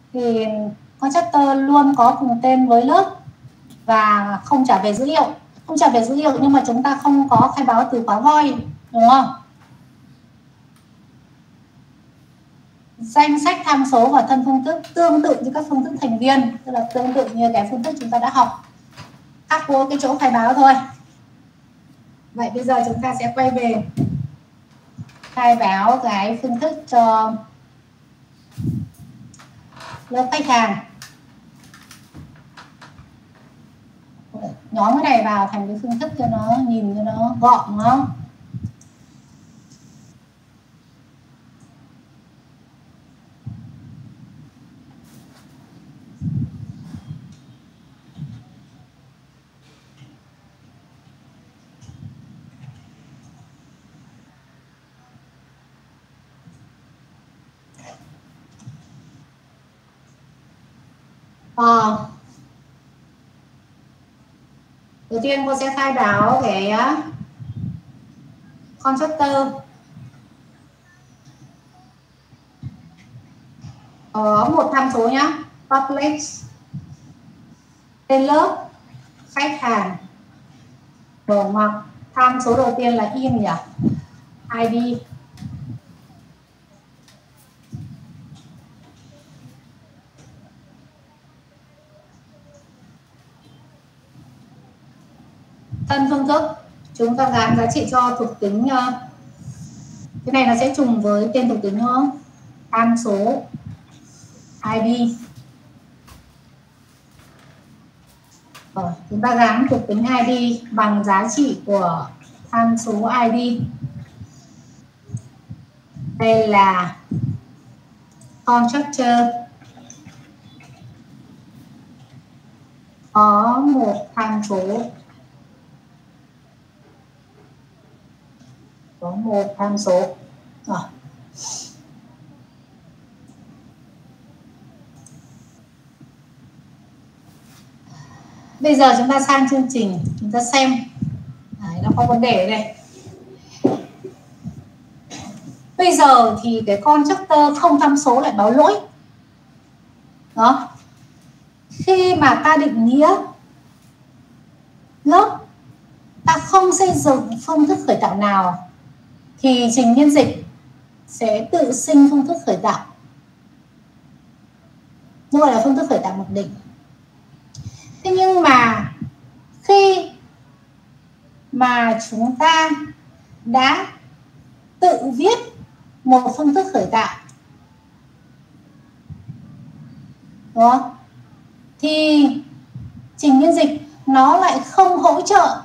thì constructor luôn có cùng tên với lớp và không trả về dữ liệu. Không trả về dữ liệu nhưng mà chúng ta không có khai báo từ khóa void, đúng không? Danh sách tham số và thân phương thức tương tự như các phương thức thành viên, tức là tương tự như cái phương thức chúng ta đã học, khác có cái chỗ khai báo thôi. Vậy bây giờ chúng ta sẽ quay về khai báo cái phương thức cho lớp khách hàng. Nhóm cái này vào thành cái phương thức cho nó nhìn cho nó gọn, đúng không? Đầu tiên cô sẽ khai báo cái constructor có một tham số nhá, public, tên lớp, khách hàng, mở ngoặc, tham số đầu tiên là in nhỉ, ID, thân phương thức chúng ta gắn giá trị cho thuộc tính, cái này nó sẽ trùng với tên thuộc tính đúng không? Tham số ID. Chúng ta gắn thuộc tính ID bằng giá trị của tham số ID. Đây là constructor có một tham số, Rồi. Bây giờ chúng ta sang chương trình, chúng ta xem. Đấy, nó có vấn đề đây. Bây giờ thì cái constructor không tham số lại báo lỗi. Đó. Khi mà ta định nghĩa lớp, ta không xây dựng phương thức khởi tạo nào thì trình biên dịch sẽ tự sinh phương thức khởi tạo. Nó gọi là phương thức khởi tạo mặc định. Thế nhưng mà khi mà chúng ta đã tự viết một phương thức khởi tạo, đúng không? Thì trình biên dịch nó lại không hỗ trợ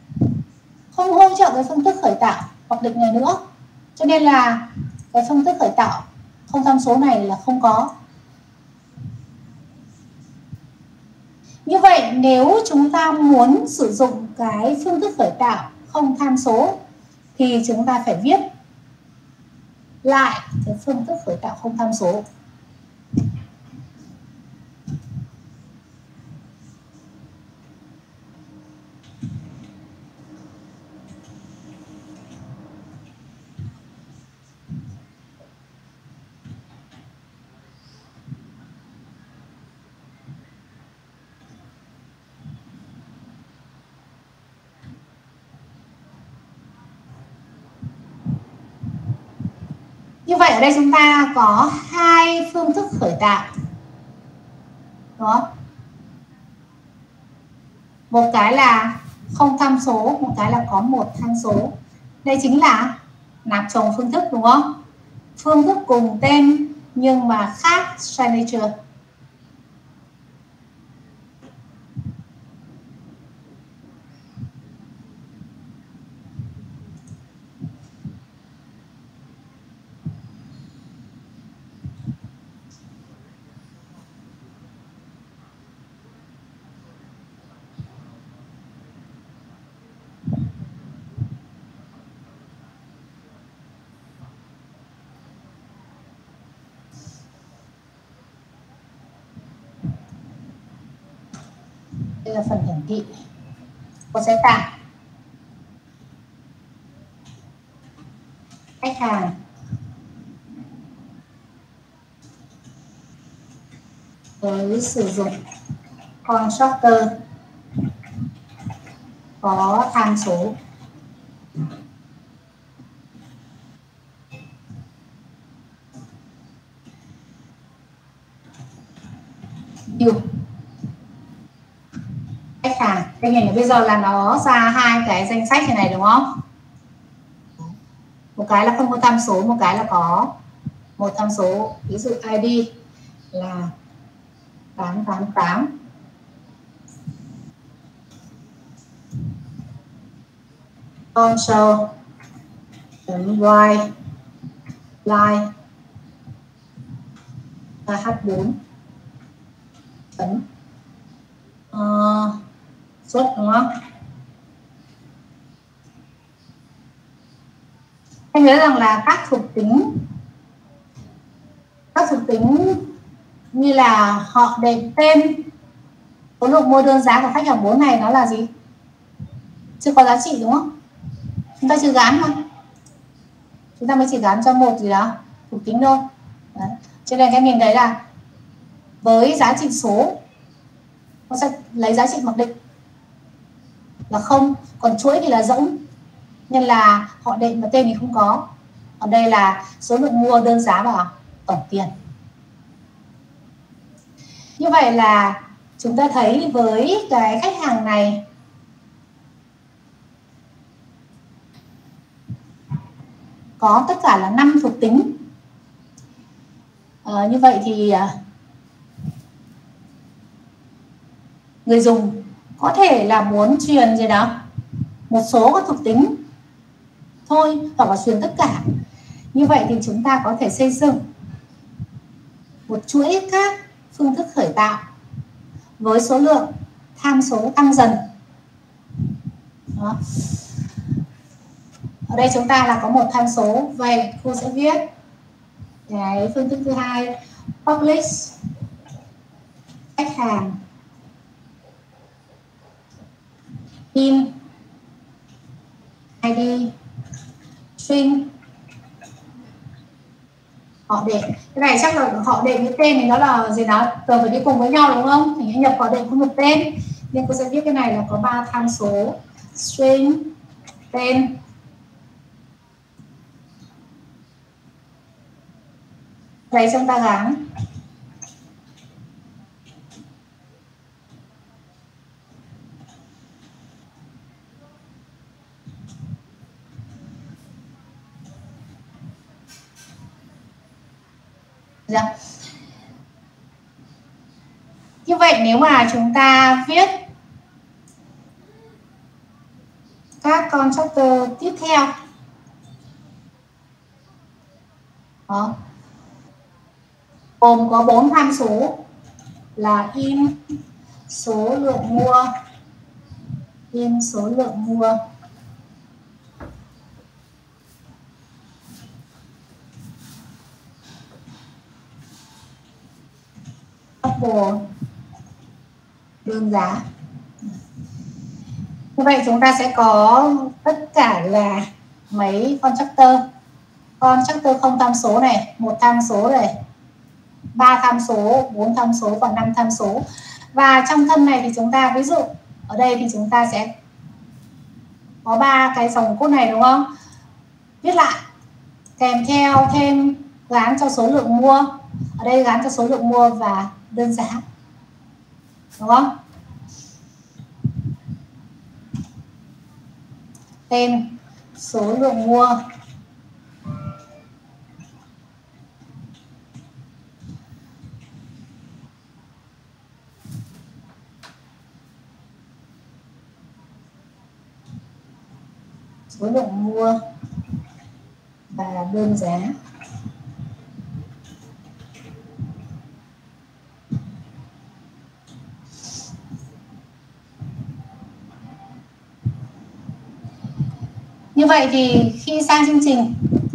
cái phương thức khởi tạo mặc định này nữa. Cho nên là cái phương thức khởi tạo không tham số này là không có. Như vậy nếu chúng ta muốn sử dụng cái phương thức khởi tạo không tham số thì chúng ta phải viết lại cái phương thức khởi tạo không tham số. Như vậy ở đây chúng ta có hai phương thức khởi tạo. Đó. Một cái là không tham số, một cái là có một tham số. Đây chính là nạp chồng phương thức, đúng không? Phương thức cùng tên nhưng mà khác signature. Đây là phần hiển thị. Cô sẽ tạo khách hàng, với sử dụng constructor có tham số. View khách hàng. Đây nhìn bây giờ là nó ra hai cái danh sách như này đúng không? Một cái là không có tham số, một cái là có một tham số. Ví dụ ID là 888. Console.write line và H4 chấm xuất đúng không? Anh nhớ rằng là các thuộc tính như là họ đệm tên, số lượng mua đơn giá của khách hàng 4 này nó là gì? Chưa có giá trị đúng không? Chúng ta chưa gán mà. Chúng ta mới chỉ gán cho một gì đó thuộc tính thôi. Đấy. Cho nên em nhìn thấy là với giá trị số nó sẽ lấy giá trị mặc định là không, còn chuỗi thì là rỗng nên là họ đệm mà tên thì không có. Còn đây là số lượng mua đơn giá và tổng tiền. Như vậy là chúng ta thấy với cái khách hàng này có tất cả là 5 thuộc tính. Như vậy thì người dùng có thể là muốn truyền gì đó một số các thuộc tính thôi hoặc là truyền tất cả. Như vậy thì chúng ta có thể xây dựng một chuỗi các phương thức khởi tạo với số lượng tham số tăng dần. Đó. Ở đây chúng ta là có một tham số, vậy cô sẽ viết cái phương thức thứ hai, publish khách hàng in ID string họ đệm. Cái này chắc là họ đệm cái tên thì nó là gì đó cần phải đi cùng với nhau đúng không? Thì nhập họ đệm không một tên nên cô sẽ viết cái này là có 3 tham số string tên đây chúng ta gắn như vậy. Nếu mà chúng ta viết các constructor tiếp theo đó, gồm có 4 tham số là in số lượng mua, couple đơn giá. Như vậy chúng ta sẽ có tất cả là mấy constructor không tham số này, 1 tham số này, 3 tham số, 4 tham số và 5 tham số. Và trong thân này thì chúng ta ví dụ ở đây thì chúng ta sẽ có 3 cái dòng code này đúng không? Viết lại kèm theo thêm gán cho số lượng mua. Ở đây gán cho số lượng mua và đơn giá. Đúng không? Tên số lượng mua và đơn giá. Như vậy thì khi sang chương trình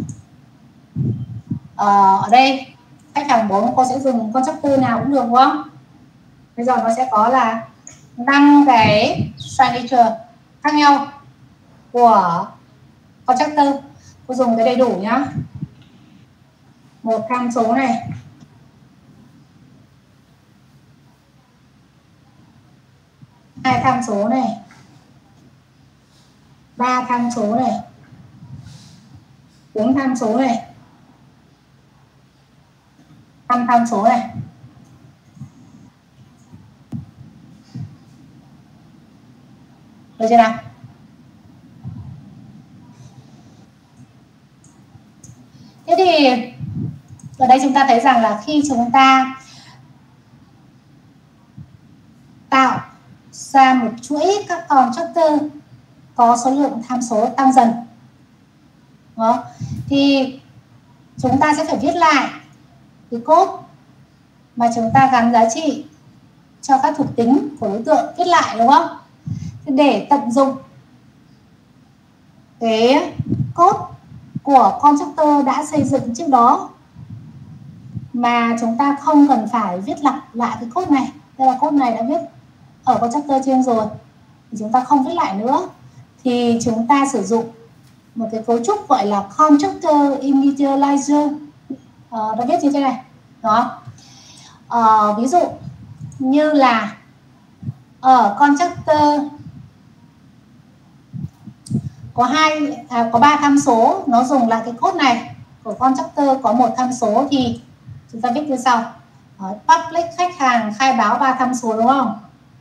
ở đây khách hàng 4 cô sẽ dùng constructor nào cũng được đúng không? Bây giờ nó sẽ có là 5 cái signature khác nhau của constructor. Cô dùng cái đầy đủ nhá. Một tham số này, 2 tham số này, 3 tham số này, 4 tham số này, 5 tham số này. Được chưa nào? Thế thì ở đây chúng ta thấy rằng là khi chúng ta tạo ra một chuỗi các constructor có số lượng tham số tăng dần, đó, thì chúng ta sẽ phải viết lại cái code mà chúng ta gắn giá trị cho các thuộc tính của đối tượng, viết lại, đúng không? Để tận dụng cái code của constructor đã xây dựng trước đó mà chúng ta không cần phải viết lặp lại cái code này. Đây là code này đã viết ở constructor trên rồi thì chúng ta không viết lại nữa, thì chúng ta sử dụng một cái cấu trúc gọi là constructor initializer, đã viết như thế này đó. Ví dụ như là ở constructor có 3 tham số, nó dùng lại cái code này của constructor có 1 tham số thì chúng ta viết như sau. Public khách hàng khai báo 3 tham số, đúng không?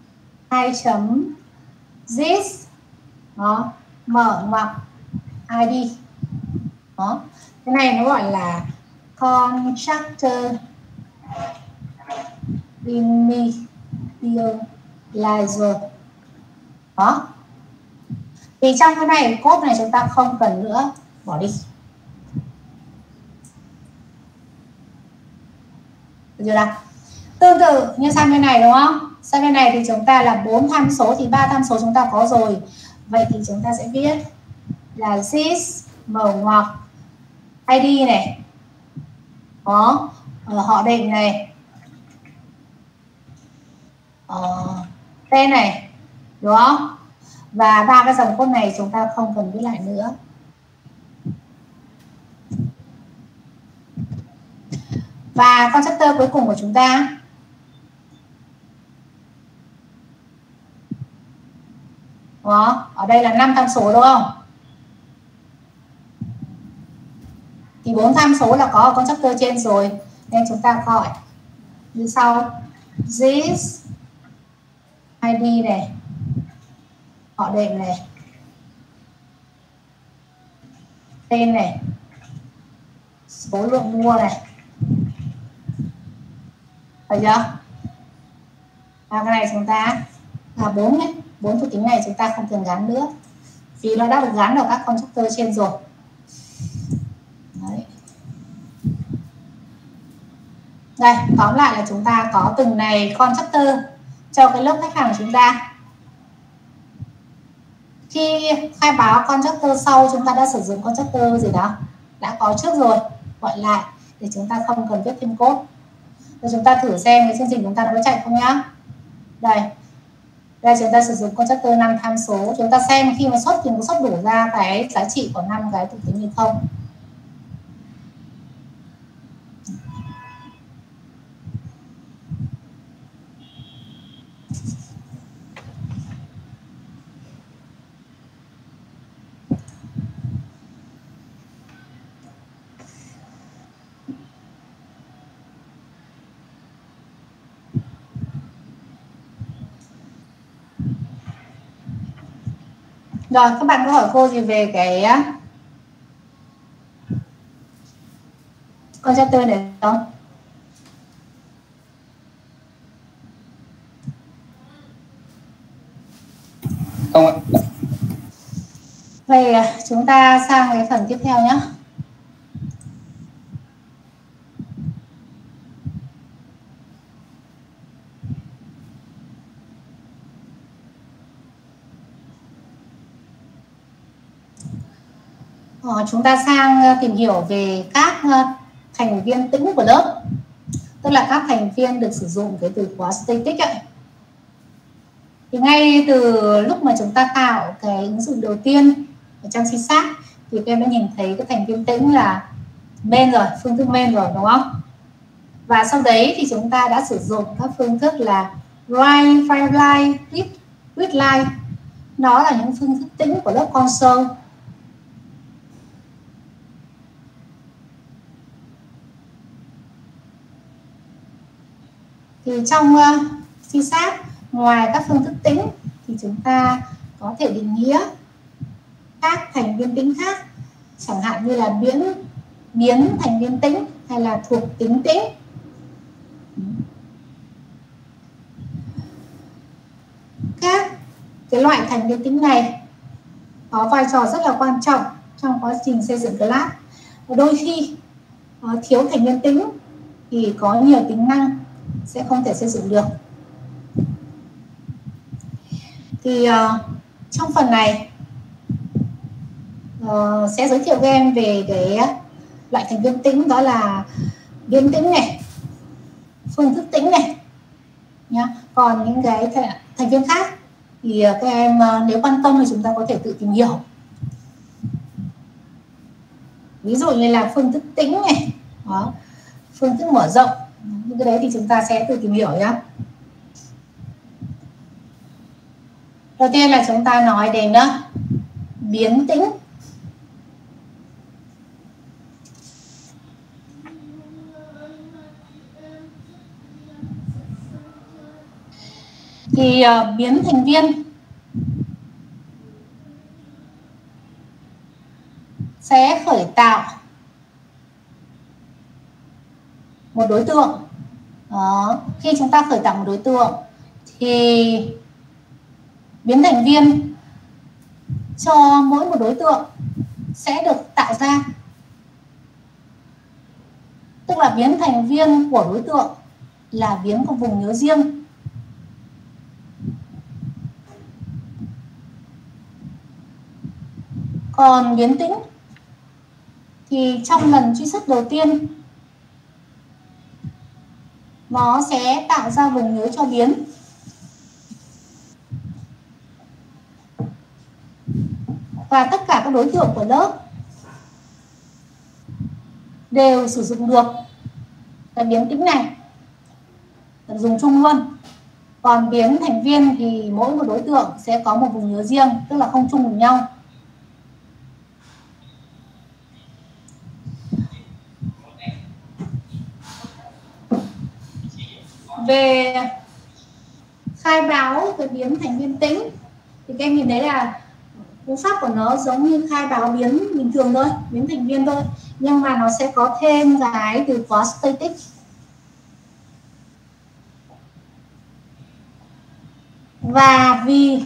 2.this đó, mở ngoặc ID đó. Cái này nó gọi là constructor initializer đó. Thì trong cái này code này chúng ta không cần nữa, bỏ đi. Được chưa nào? Tương tự như sang bên này, đúng không? Sang bên này thì chúng ta là 4 tham số thì 3 tham số chúng ta có rồi. Vậy thì chúng ta sẽ viết là this mở ngoặc ID này, có họ định này, tên này, đúng không? Và 3 cái dòng code này chúng ta không cần viết lại nữa. Và constructor cuối cùng của chúng ta đó, ở đây là 5 tham số, đúng không? Thì 4 tham số là có ở constructor trên rồi, nên chúng ta gọi như sau: this ID này, họ định này, tên này, số lượng mua này. Được chưa? Và cái này chúng ta là 4 nhé, 4 thuộc tính này chúng ta không cần gắn nữa vì nó đã được gắn vào các constructor trên rồi. Đấy. Đây, tóm lại là chúng ta có từng này constructor cho cái lớp khách hàng của chúng ta. Khi khai báo constructor sau, chúng ta đã sử dụng constructor gì đó đã có trước rồi, gọi lại để chúng ta không cần viết thêm code. Rồi chúng ta thử xem cái chương trình chúng ta có chạy không nhá. Đây chúng ta sử dụng constructor 5 tham số, chúng ta xem khi mà xuất thì có xuất đủ ra cái giá trị của 5 cái thuộc tính hay không. Rồi, các bạn có hỏi cô gì về cái constructor này không? Không ạ. Vậy chúng ta sang cái phần tiếp theo nhé. Chúng ta sang tìm hiểu về các thành viên tĩnh của lớp, tức là các thành viên được sử dụng cái từ khóa static ấy. Thì ngay từ lúc mà chúng ta tạo cái ứng dụng đầu tiên ở trong C# thì các em đã nhìn thấy cái thành viên tĩnh là main rồi, phương thức main rồi, đúng không? Và sau đấy thì chúng ta đã sử dụng các phương thức là write, file, read With line nó là những phương thức tĩnh của lớp console. Thì trong C-sharp, ngoài các phương thức tĩnh thì chúng ta có thể định nghĩa các thành viên tĩnh khác, chẳng hạn như là biến thành viên tĩnh hay là thuộc tính tĩnh. Các cái loại thành viên tĩnh này có vai trò rất là quan trọng trong quá trình xây dựng class. Đôi khi thiếu thành viên tĩnh thì có nhiều tính năng sẽ không thể xây dựng được. Thì trong phần này sẽ giới thiệu với em về cái loại thành viên tĩnh, đó là biến tĩnh này, phương thức tĩnh này nhá. Còn những cái thành viên khác thì các em nếu quan tâm thì chúng ta có thể tự tìm hiểu. Ví dụ như là phương thức tĩnh này, đó, phương thức mở rộng, những cái đấy thì chúng ta sẽ tự tìm hiểu nhé. Đầu tiên là chúng ta nói đến biến tĩnh. Thì biến thành viên sẽ khởi tạo một đối tượng. Đó. Khi chúng ta khởi tạo một đối tượng thì biến thành viên cho mỗi một đối tượng sẽ được tạo ra. Tức là biến thành viên của đối tượng là biến của vùng nhớ riêng. Còn biến tĩnh thì trong lần truy xuất đầu tiên nó sẽ tạo ra vùng nhớ cho biến. Và tất cả các đối tượng của lớp đều sử dụng được cái biến tĩnh này, dùng chung luôn. Còn biến thành viên thì mỗi một đối tượng sẽ có một vùng nhớ riêng, tức là không chung với nhau. Về khai báo cái biến thành viên tĩnh thì các em nhìn thấy là cú pháp của nó giống như khai báo biến bình thường thôi, biến thành viên thôi, nhưng mà nó sẽ có thêm cái từ khóa static. Và vì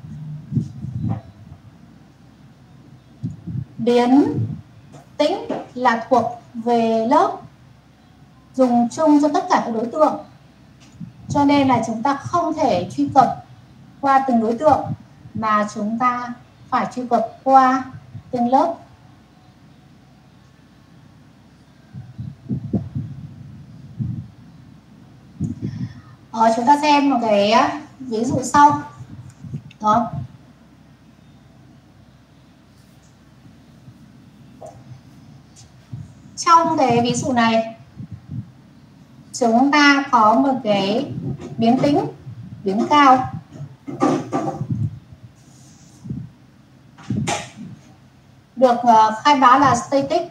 biến tĩnh là thuộc về lớp, dùng chung cho tất cả các đối tượng, cho nên là chúng ta không thể truy cập qua từng đối tượng mà chúng ta phải truy cập qua từng lớp. Chúng ta xem một cái ví dụ sau. Đó. Trong cái ví dụ này chúng ta có một cái biến tĩnh, biến cao. Được khai báo là static.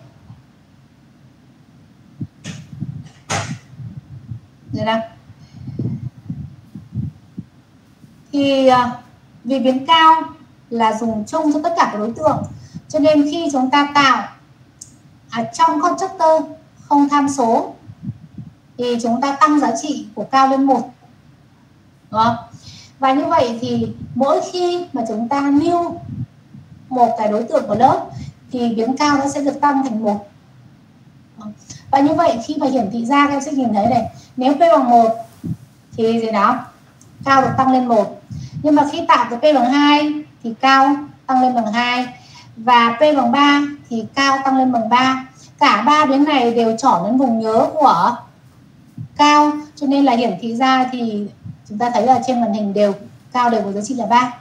Đây nào. Thì vì biến cao là dùng chung cho tất cả các đối tượng, cho nên khi chúng ta tạo trong constructor không tham số thì chúng ta tăng giá trị của cao lên 1. Đó. Và như vậy thì mỗi khi mà chúng ta new một cái đối tượng của lớp thì biến cao nó sẽ được tăng thành 1. Và như vậy khi mà hiển thị ra các em sẽ nhìn thấy này, nếu P bằng 1 thì gì đó cao được tăng lên 1. Nhưng mà khi tạo cái P bằng 2 thì cao tăng lên bằng 2, và P bằng 3 thì cao tăng lên bằng 3. Cả ba biến này đều chọn đến vùng nhớ của cao, cho nên là hiển thị ra thì chúng ta thấy là trên màn hình đều cao đều có giá trị là 3.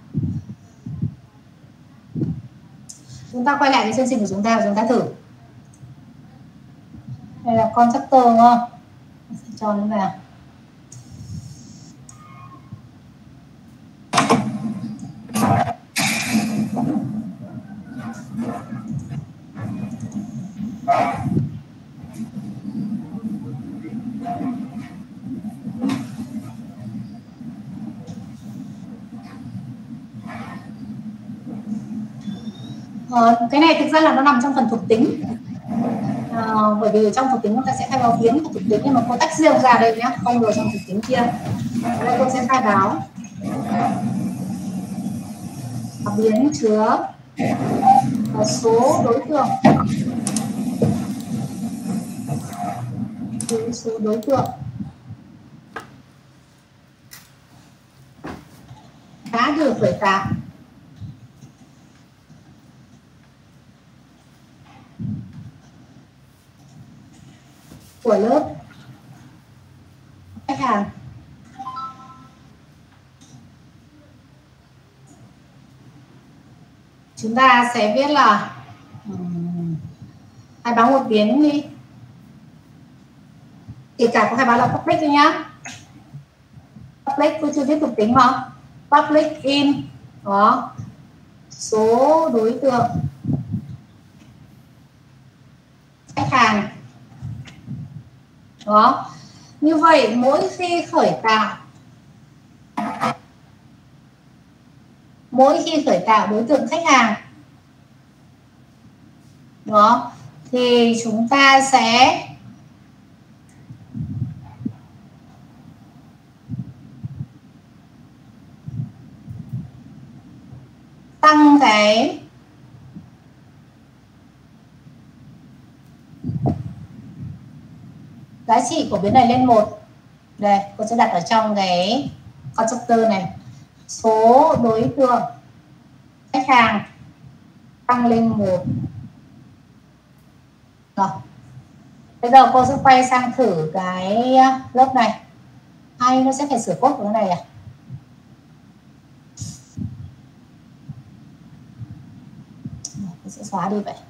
Chúng ta quay lại cái chương trình của chúng ta và chúng ta thử. Đây là constructor đúng không? Cho nó vào. Cái này thực ra là nó nằm trong phần thuộc tính. Bởi vì trong thuộc tính chúng ta sẽ khai báo biến của thuộc tính, nhưng mà cô tách riêng ra đây nhé, không rồi trong thuộc tính kia. Ở đây cô sẽ khai báo biến chứa số đối tượng, số đối tượng đã được khởi tạo của lớp khách hàng. Chúng ta sẽ viết là khai báo một biến đi, kể cả có khai báo là public đi nhá. Public tôi chưa viết thuộc tính mà, public in đó số đối tượng khách hàng đó. Như vậy mỗi khi khởi tạo đối tượng khách hàng đó thì chúng ta sẽ tăng cái giá trị của biến này lên 1. Đây, cô sẽ đặt ở trong cái constructor này. Số đối tượng khách hàng tăng lên 1. Rồi. Bây giờ cô sẽ quay sang thử cái lớp này. Hay nó sẽ phải sửa code của cái này à? Cô sẽ xóa đi vậy.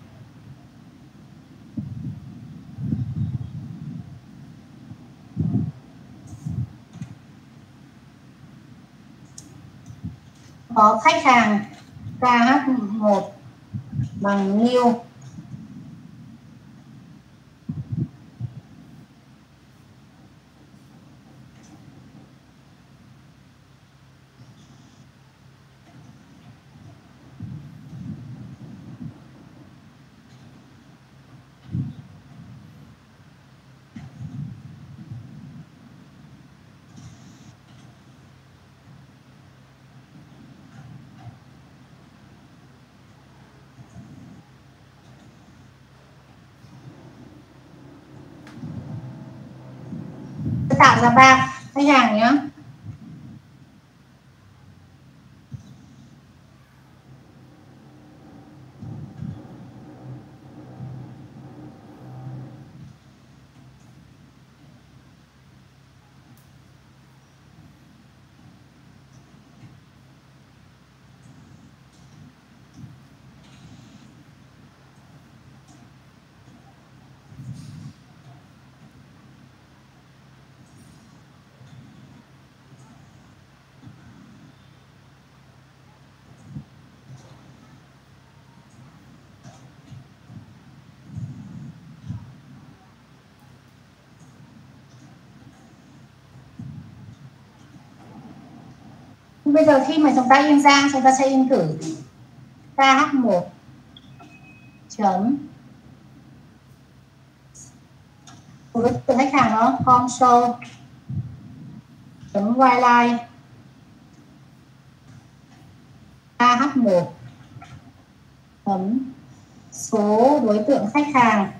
Có khách hàng KH1 bằng new tạo ra 3 khách hàng nhé. Bây giờ khi mà chúng ta in ra, chúng ta sẽ in thử KH1 chấm với từ khách hàng đó console chấm whiteline KH1 chấm số đối tượng khách hàng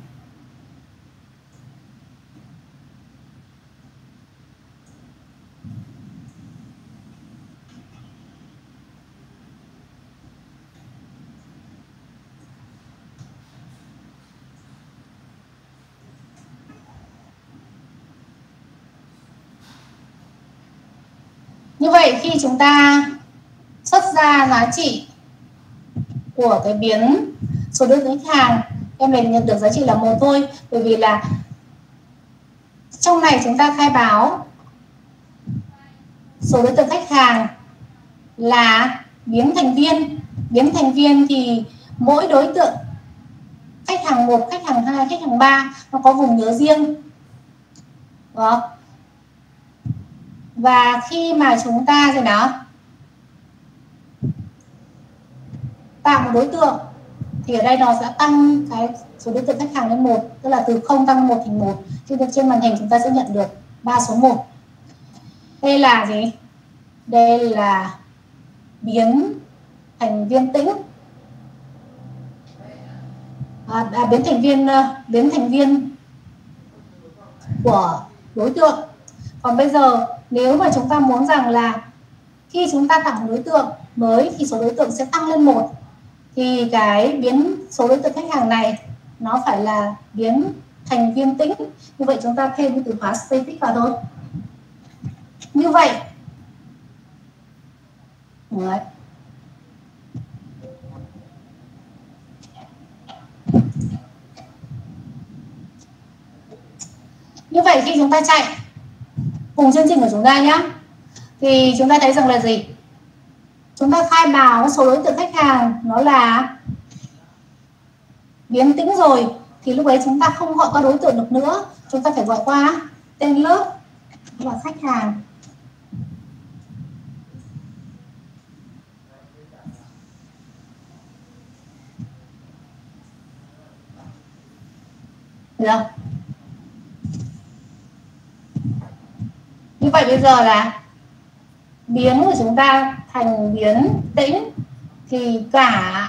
Như vậy khi chúng ta xuất ra giá trị của cái biến số đối tượng khách hàng, em mình nhận được giá trị là 1 thôi, bởi vì là trong này chúng ta khai báo số đối tượng khách hàng là biến thành viên thì mỗi đối tượng khách hàng 1, khách hàng 2, khách hàng 3 nó có vùng nhớ riêng. Đó. Và khi mà chúng ta rồi nào tạo một đối tượng thì ở đây nó sẽ tăng cái số đối tượng khách hàng lên 1, tức là từ 0 tăng 1 thành 1. Trên màn hình chúng ta sẽ nhận được 3 số 1. Đây là gì? Đây là biến thành viên tĩnh. Biến thành viên của đối tượng. Còn bây giờ nếu mà chúng ta muốn rằng là khi chúng ta tạo một đối tượng mới thì số đối tượng sẽ tăng lên 1, thì cái biến số đối tượng khách hàng này nó phải là biến thành viên tĩnh. Như vậy chúng ta thêm cái từ khóa static vào thôi. Như vậy đấy. Như vậy khi chúng ta chạy cùng chương trình của chúng ta nhé, thì chúng ta thấy rằng là gì? Chúng ta khai báo số đối tượng khách hàng nó là biến tĩnh rồi, thì lúc ấy chúng ta không gọi qua đối tượng được nữa, chúng ta phải gọi qua tên lớp và khách hàng. Được không? Như vậy bây giờ là biến của chúng ta thành biến tĩnh thì cả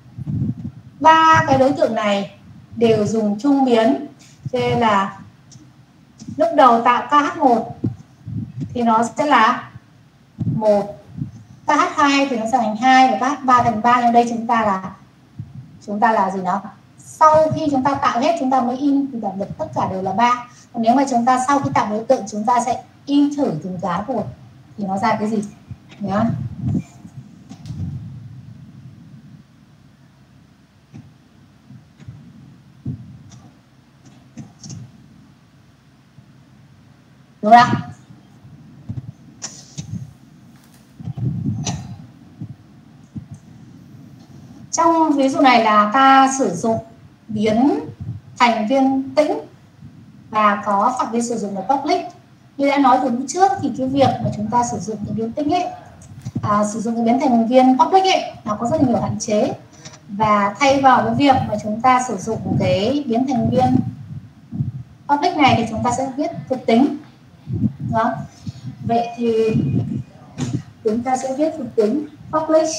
3 cái đối tượng này đều dùng chung biến. Cho nên là lúc đầu tạo KH1 thì nó sẽ là 1, KH2 thì nó sẽ thành 2 và KH3 thành 3. Nhưng đây chúng ta là gì đó? Sau khi chúng ta tạo hết chúng ta mới in thì được tất cả đều là 3. Còn nếu mà chúng ta sau khi tạo đối tượng chúng ta sẽ in thử từng cái một thì nó ra cái gì nhá. Đúng không? Trong ví dụ này là ta sử dụng biến thành viên tĩnh và có phạm vi sử dụng là public. Như đã nói từ lúc trước thì cái việc mà chúng ta sử dụng cái biến tĩnh ấy, sử dụng cái biến thành viên public ấy, nó có rất là nhiều hạn chế. Và thay vào cái việc mà chúng ta sử dụng cái biến thành viên public này thì chúng ta sẽ viết thuộc tính. Đó. Vậy thì chúng ta sẽ viết thuộc tính public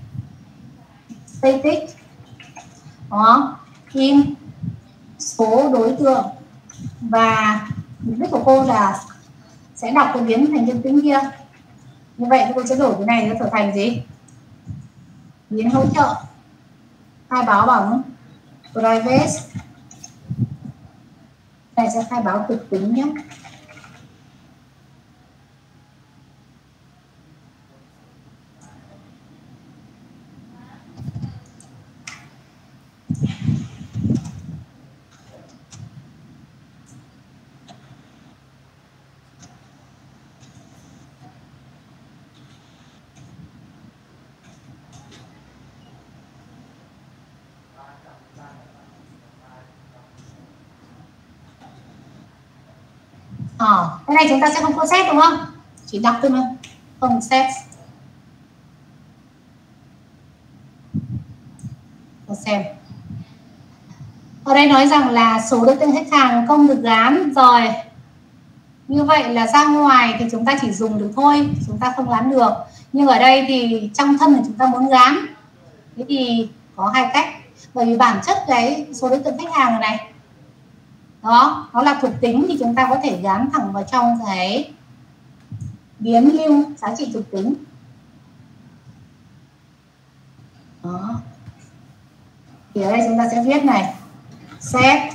static. Đó. In số đối tượng, và mục đích của cô là sẽ đọc cái biến thành viên tĩnh kia. Như vậy cô sẽ đổi cái này nó trở thành gì? Biến hỗ trợ khai báo bằng private. Này sẽ khai báo thuộc tính nhé. Cái này chúng ta sẽ không có set đúng không? Chỉ đọc thôi mà, không set. Cô xem. Ở đây nói rằng là số đối tượng khách hàng không được gán rồi. Như vậy là ra ngoài thì chúng ta chỉ dùng được thôi, chúng ta không gán được. Nhưng ở đây thì trong thân thì chúng ta muốn gán. Thế thì có hai cách. Bởi vì bản chất cái số đối tượng khách hàng này đó, nó là thuộc tính thì chúng ta có thể gán thẳng vào trong cái biến lưu giá trị thuộc tính. Đó. Thì ở đây chúng ta sẽ viết này, set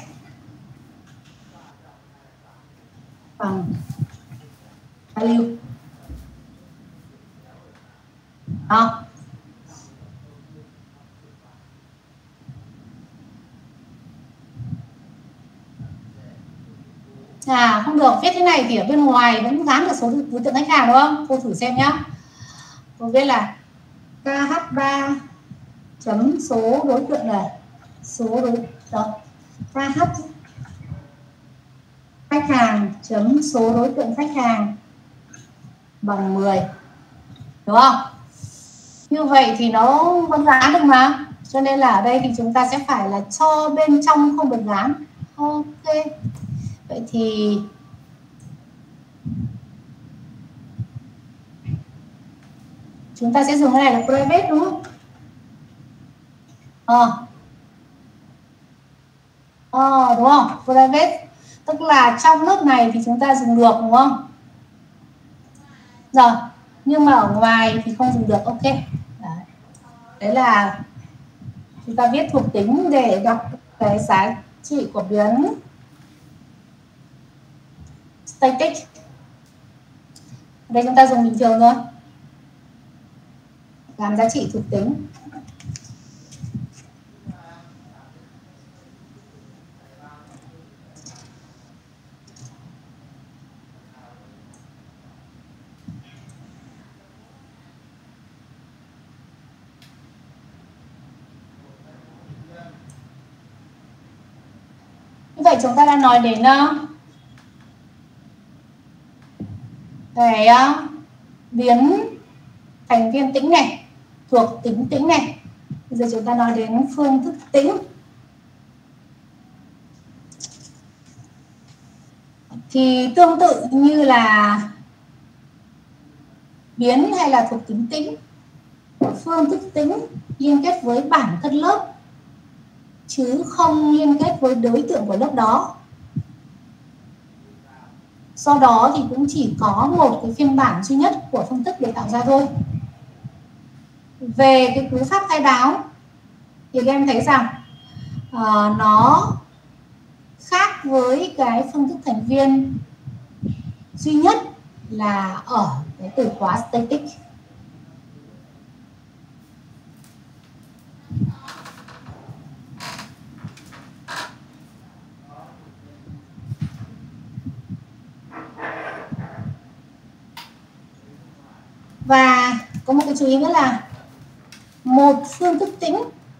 bằng value. Đó. Không được, viết thế này thì ở bên ngoài vẫn gán được số đối tượng khách hàng đúng không? Cô thử xem nhá. Cô viết là KH3 chấm số đối tượng này, số đối Rồi, KH khách hàng chấm số đối tượng khách hàng bằng 10, đúng không? Như vậy thì nó vẫn gán được mà, cho nên là ở đây thì chúng ta sẽ phải là cho bên trong không được gán. Ok, vậy thì chúng ta sẽ dùng cái này là private, đúng không? Đúng không? Private tức là trong lớp này thì chúng ta dùng được, đúng không? Rồi, nhưng mà ở ngoài thì không dùng được. Ok, đấy là chúng ta viết thuộc tính để đọc cái giá trị của biến static. Đây chúng ta dùng bình thường thôi, làm giá trị thuộc tính. Như vậy chúng ta đã nói đến cái biến thành viên tĩnh này, thuộc tính tĩnh này. Bây giờ chúng ta nói đến phương thức tĩnh. Thì tương tự như là biến hay là thuộc tính tĩnh, phương thức tĩnh liên kết với bản thân lớp chứ không liên kết với đối tượng của lớp đó. Do đó thì cũng chỉ có một cái phiên bản duy nhất của phương thức để tạo ra thôi. Về cái cú pháp khai báo thì các em thấy rằng nó khác với cái phương thức thành viên duy nhất là ở cái từ khóa static. Và có một cái chú ý nữa là một phương thức tĩnh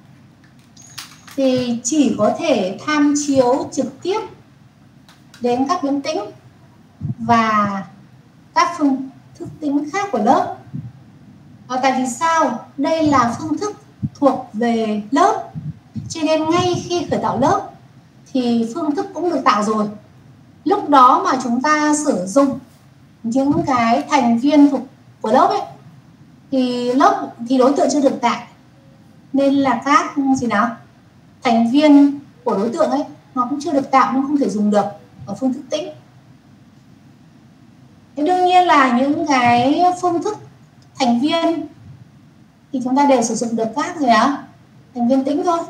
thì chỉ có thể tham chiếu trực tiếp đến các biến tĩnh và các phương thức tĩnh khác của lớp. Tại vì sao? Đây là phương thức thuộc về lớp, cho nên ngay khi khởi tạo lớp thì phương thức cũng được tạo rồi. Lúc đó mà chúng ta sử dụng những cái thành viên thuộc của lớp ấy thì đối tượng chưa được tạo, nên là các thành viên của đối tượng ấy nó cũng chưa được tạo nên không thể dùng được ở phương thức tĩnh. Thế đương nhiên là những cái phương thức thành viên thì chúng ta đều sử dụng được các thành viên tĩnh thôi.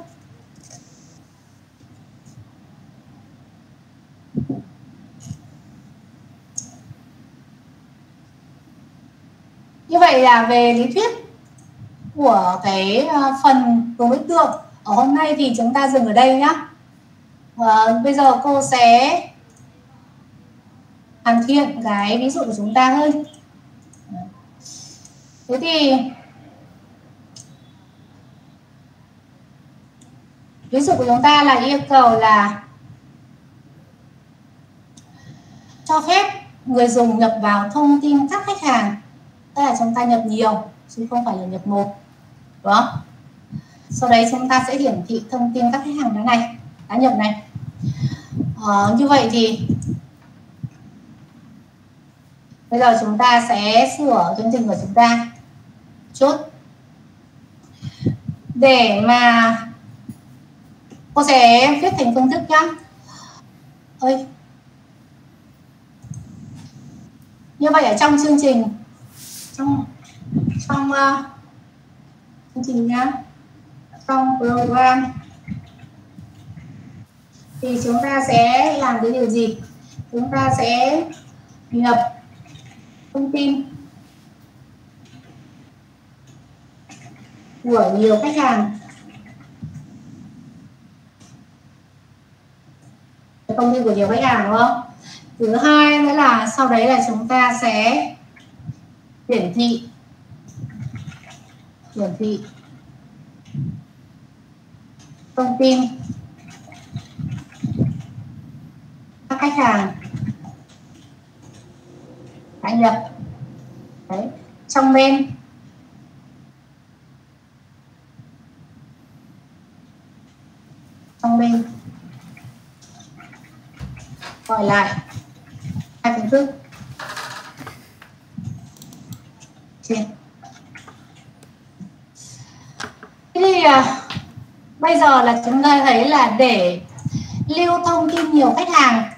Như vậy là về lý thuyết của cái phần đối tượng ở hôm nay thì chúng ta dừng ở đây nhá. Bây giờ cô sẽ hoàn thiện cái ví dụ của chúng ta hơn. Thế thì ví dụ của chúng ta là yêu cầu là cho phép người dùng nhập vào thông tin các khách hàng, tức là chúng ta nhập nhiều chứ không phải là nhập một, đúng không? Sau đấy chúng ta sẽ hiển thị thông tin các khách hàng đã nhập này. Như vậy thì bây giờ chúng ta sẽ sửa chương trình của chúng ta chút để mà cô sẽ viết thành phương thức nhá. Như vậy ở trong chương trình trong chương trình nhá, trong program thì chúng ta sẽ làm cái điều gì? Chúng ta sẽ nhập thông tin của nhiều khách hàng, thông tin của nhiều khách hàng, đúng không? Thứ hai nữa là sau đấy là chúng ta sẽ hiển thị thông tin khách hàng đã nhập. Đấy, trong main gọi lại hai phương thức trên. Thế thì bây giờ là chúng ta thấy là để lưu thông tin nhiều khách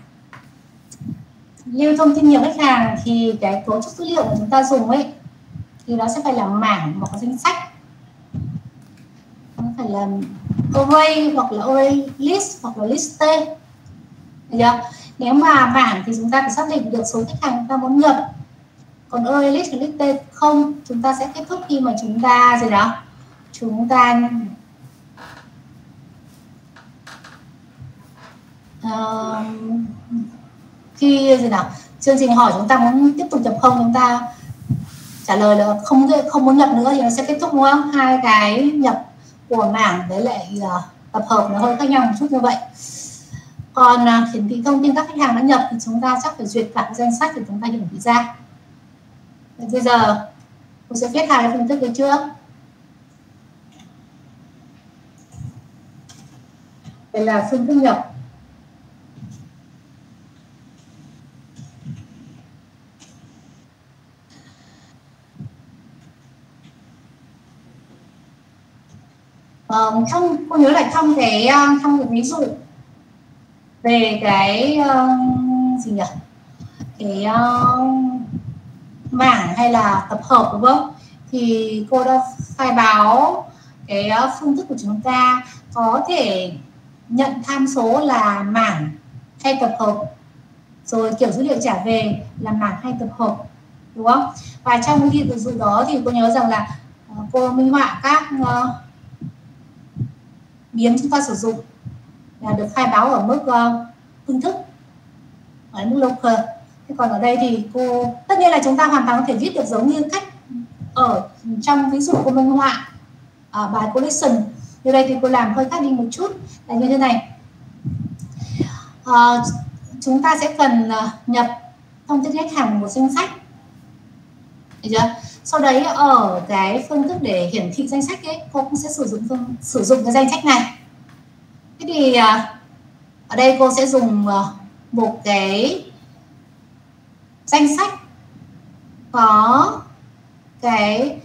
hàng thì cái cấu trúc dữ liệu của chúng ta dùng ấy thì nó sẽ phải là mảng hoặc là danh sách, nó phải là array hoặc là array list hoặc là list t. Nếu mà mảng thì chúng ta phải xác định được số khách hàng chúng ta muốn nhập, còn array list và list t không, chúng ta sẽ kết thúc khi mà chúng ta gì đó khi gì nào chương trình hỏi chúng ta muốn tiếp tục nhập không, chúng ta trả lời là không muốn nhập nữa thì nó sẽ kết thúc, đúng không? Hai cái nhập của mảng với lại tập hợp nó hơi khác nhau một chút như vậy. Còn hiển thị thông tin các khách hàng đã nhập thì chúng ta chắc phải duyệt cả danh sách để chúng ta hiển thị ra. Bây giờ tôi sẽ viết hai cái phương thức đấy trước. Đây là phương thức nhập. Cô nhớ lại trong cái ví dụ về cái gì nhỉ, cái mảng hay là tập hợp, đúng không? Thì cô đã khai báo cái phương thức của chúng ta có thể nhận tham số là mảng hay tập hợp, rồi kiểu dữ liệu trả về là mảng hay tập hợp, đúng không? Và trong cái ví dụ đó thì cô nhớ rằng là cô minh họa các biến chúng ta sử dụng là được khai báo ở mức phương thức, ở mức local. Thế còn ở đây thì cô tất nhiên là chúng ta hoàn toàn có thể viết được giống như cách ở trong ví dụ cô minh họa ở bài collection. Như đây thì cô làm hơi khác đi một chút là như thế này. Chúng ta sẽ cần nhập thông tin khách hàng một danh sách, được chưa? Sau đấy ở cái phương thức để hiển thị danh sách ấy, cô cũng sẽ sử dụng cái danh sách này. Thế thì ở đây cô sẽ dùng một cái danh sách có cái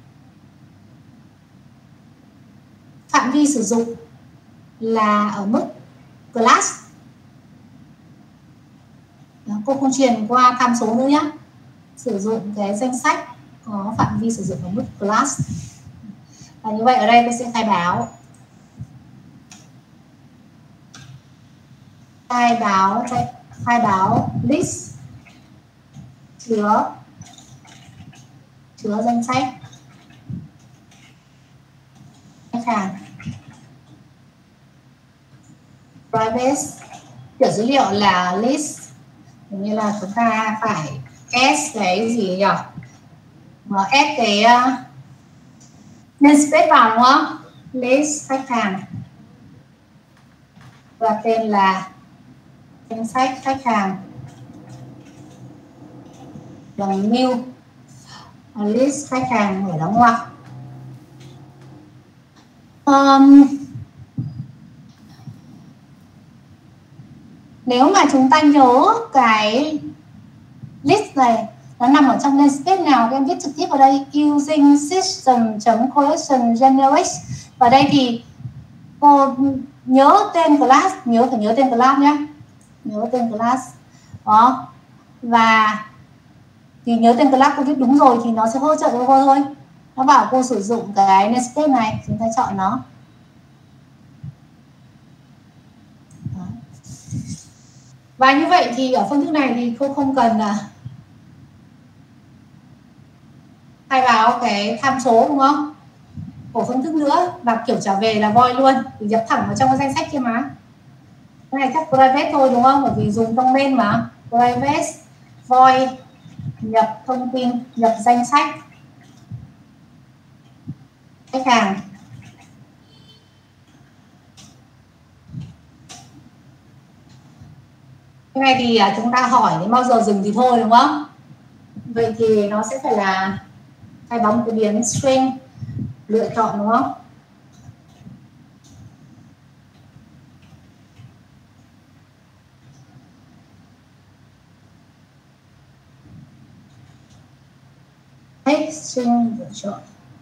phạm vi sử dụng là ở mức class. Cô không truyền qua tham số nữa nhé. Sử dụng cái danh sách có phạm vi sử dụng ở mức class. Và như vậy ở đây tôi sẽ khai báo list chứa danh sách khách hàng. Private kiểu dữ liệu là list, như là chúng ta phải s cái gì nhỉ, mà s cái namespace vào, đúng không? List khách hàng và tên là danh sách khách hàng, bằng new list khách hàng ở đóng ngoặc. Nếu mà chúng ta nhớ cái list này nó nằm ở trong namespace nào, các em viết trực tiếp vào đây using system.collection generate. Và đây thì cô nhớ tên class, phải nhớ tên class nhé, nhớ tên class đó. Và thì nhớ tên class cô viết đúng rồi thì nó sẽ hỗ trợ cho cô thôi. Nó bảo cô sử dụng cái namespace này, chúng ta chọn nó. Đó. Và như vậy thì ở phương thức này thì cô không cần khai báo cái tham số, đúng không, của phương thức nữa, và kiểu trả về là void luôn, thì nhập thẳng vào trong cái danh sách kia mà. Cái này chắc private thôi, đúng không, bởi vì dùng trong main mà. Private void nhập thông tin, nhập danh sách khách hàng. Cái này thì chúng ta hỏi đến bao giờ dừng thì thôi đúng không? Vậy thì nó sẽ phải là cái bóng của biến string lựa chọn đúng không? Take string lựa chọn.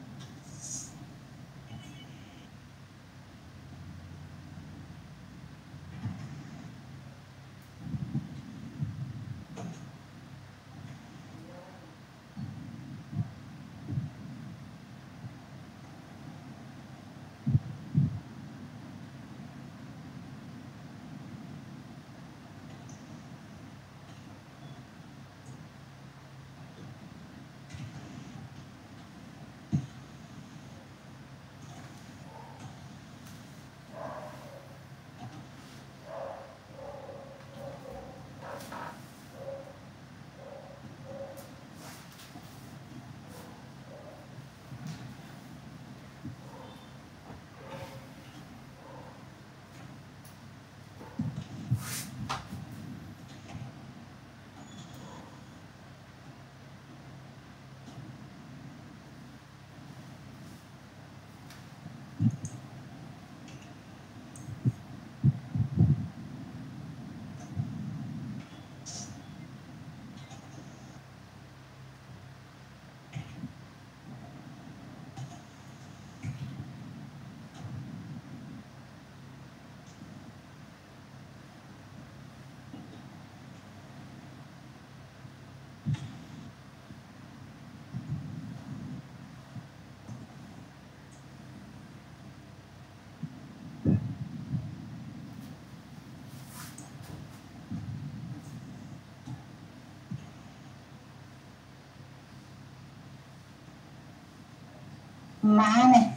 Mã này,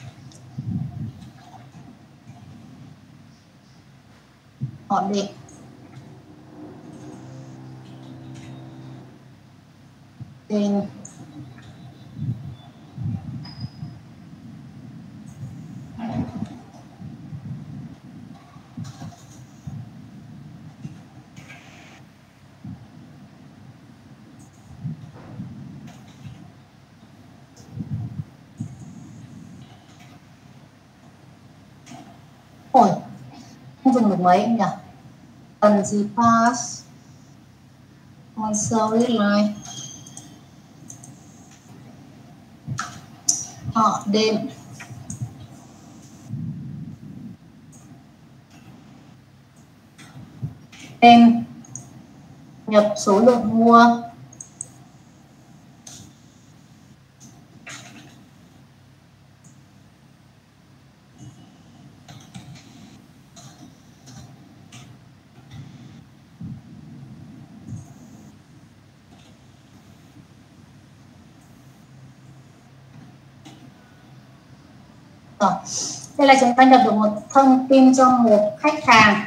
họ định tên ôi không dùng được mấy nhỉ? Cần gì pass on solid line họ đêm tên nhập số lượng mua rồi. Đây là chúng ta nhập được một thông tin cho một khách hàng,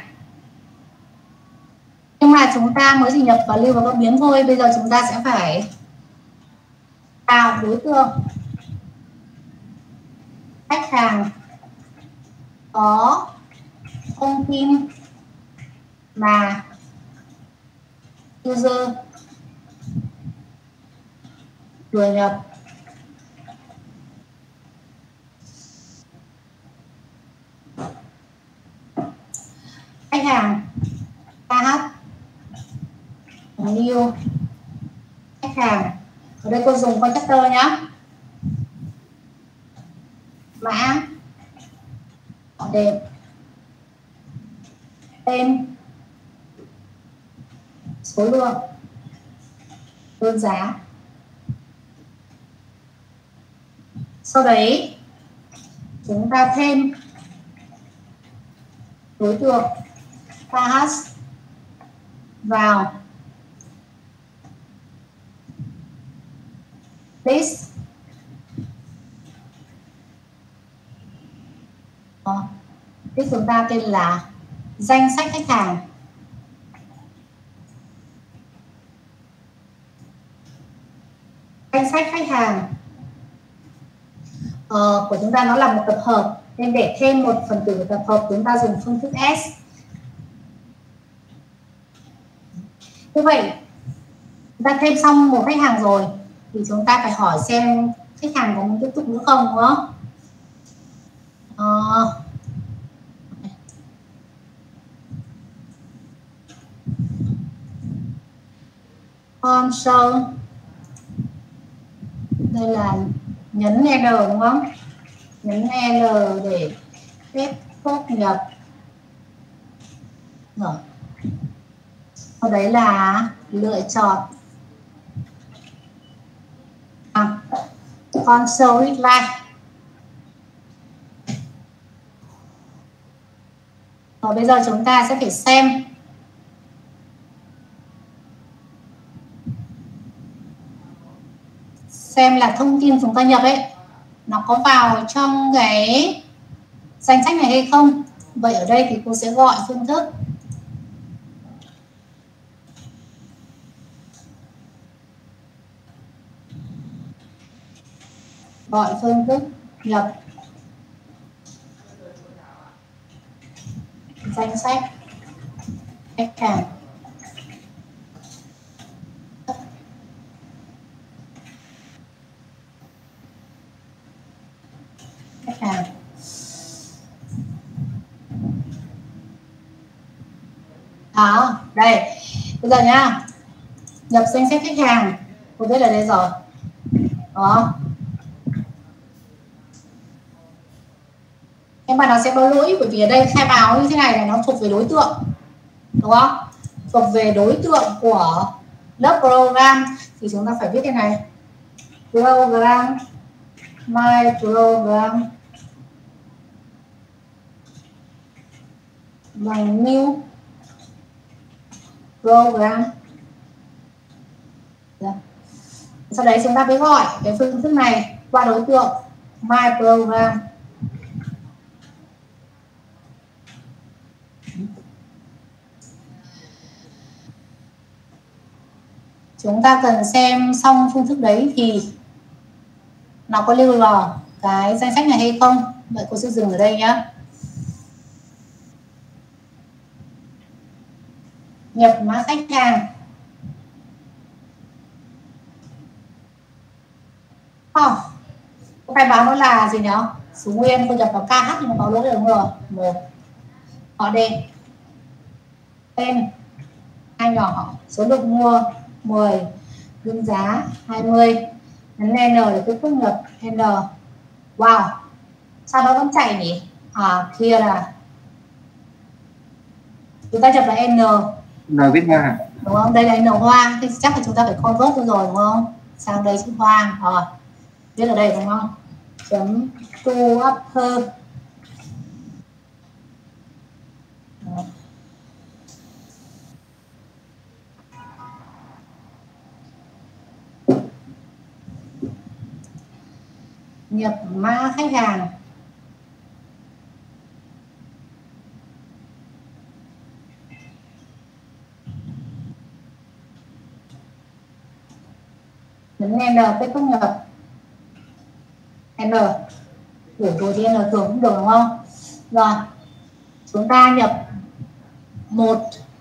nhưng mà chúng ta mới chỉ nhập và lưu vào các biến thôi. Bây giờ chúng ta sẽ phải tạo đối tượng khách hàng có thông tin mà user vừa nhập. Khách hàng KH new khách hàng, ở đây cô dùng constructor nhá, mã họ đệm tên số lượng đơn giá. Sau đấy chúng ta thêm đối tượng KH vào list. List chúng ta tên là danh sách khách hàng. Danh sách khách hàng của chúng ta nó là một tập hợp, nên để thêm một phần tử tập hợp chúng ta dùng phương thức S. Như vậy chúng ta thêm xong một khách hàng rồi thì chúng ta phải hỏi xem khách hàng có muốn tiếp tục nữa không, đúng không? Console, đây là nhấn L đúng không? Nhấn L để kết thúc nhập. Rồi. Sau đấy là lựa chọn console line. Rồi bây giờ chúng ta sẽ phải xem là thông tin chúng ta nhập ấy nó có vào trong cái danh sách này hay không. Vậy ở đây thì cô sẽ gọi phương thức nhập danh sách khách hàng. Đó, đây. Bây giờ nhá, nhập danh sách khách hàng. Cô biết là đây rồi. Đó. Nhưng mà nó sẽ có lỗi bởi vì ở đây khai báo như thế này là nó thuộc về đối tượng. Đúng không? Thuộc về đối tượng của lớp program thì chúng ta phải viết thế này. Program, my program bằng new program. Sau đấy chúng ta mới gọi cái phương thức này qua đối tượng my program. Chúng ta cần xem xong phương thức đấy thì nó có lưu vào cái danh sách này hay không. Vậy cô sẽ dừng ở đây nhé. Nhập mã khách hàng. Khai báo nó là gì nhỉ? Số nguyên tôi nhập vào KH nhưng mà có lỗi rồi, đúng rồi. Một họ D, tên hai nhỏ, số lượng mua 10, lương giá 20, nhấn N để kết thúc nhập N. Wow, sao nó vẫn chạy nhỉ? Kia là chúng ta nhập là N viết hoa, đúng không? Đây là N hoa thì chắc là chúng ta phải convert rồi đúng không? Sang đây chữ hoa rồi viết ở đây đúng không? Chấm to upper. Nhập mã khách hàng. Nhấn N kết thúc nhập. N gửi rồi thì N thường cũng được đúng không? Rồi chúng ta nhập một.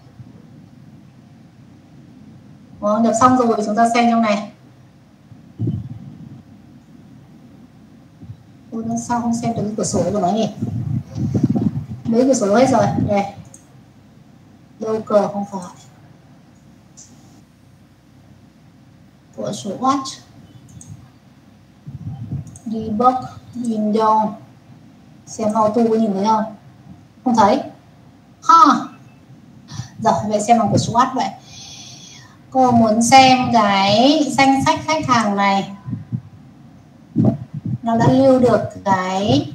Nhập xong rồi chúng ta xem trong này. Ôi, sao không xem được cái cửa sổ của nó nhỉ? Mấy cửa sổ hết rồi. Đây. Local không phải. Cửa sổ watch. Debug window. Xem auto có nhìn thấy không? Không thấy. Rồi vậy xem bằng cửa sổ watch vậy. Cô muốn xem cái danh sách khách hàng này nó đã lưu được cái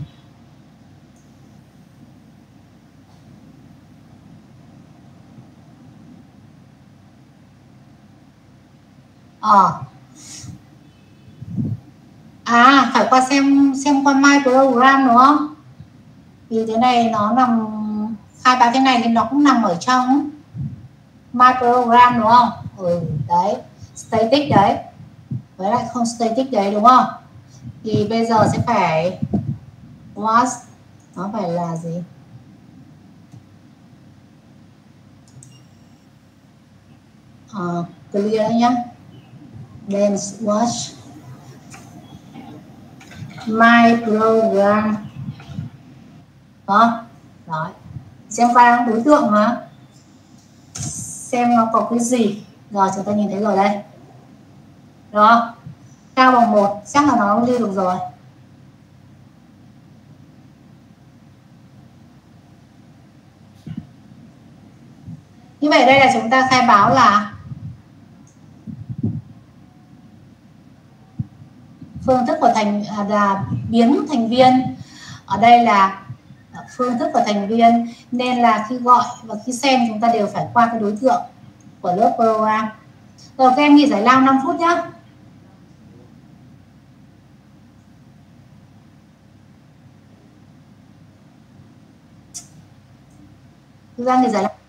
phải qua xem qua my program đúng không? Thì cái này nó nằm khai báo cái này thì nó cũng nằm ở trong my program đúng không? Đấy, static đấy. Với lại không static đấy đúng không? Thì bây giờ sẽ phải was, nó phải là gì? clear đấy nhá. Then watch my program. Đó. Đấy. Xem file đối tượng mà. Xem nó có cái gì. Rồi chúng ta nhìn thấy rồi đây. Đó. Cao bằng 1 chắc là nó lưu được rồi. Như vậy đây là chúng ta khai báo là phương thức của là biến thành viên. Ở đây là phương thức của thành viên, nên là khi gọi và khi xem chúng ta đều phải qua cái đối tượng của lớp program. Rồi các em nghỉ giải lao 5 phút nhé. Chúng ta nghỉ giải lao.